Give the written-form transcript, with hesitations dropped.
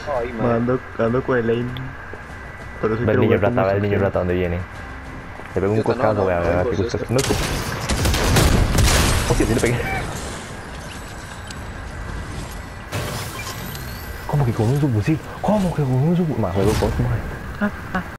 Ay, Me madre. ando con el aim. Por eso Ve el quiero niño jugar con rata, ve el mucha niño gente. rata donde viene. Le pego un Idiota, no, coscazo, no, vea, no vea, vengo, qué eso coscazo. es. No, hostia, sí le pegué. ¿Cómo que con un subfusil? ¿Cómo que con un subfusil? Más juego con...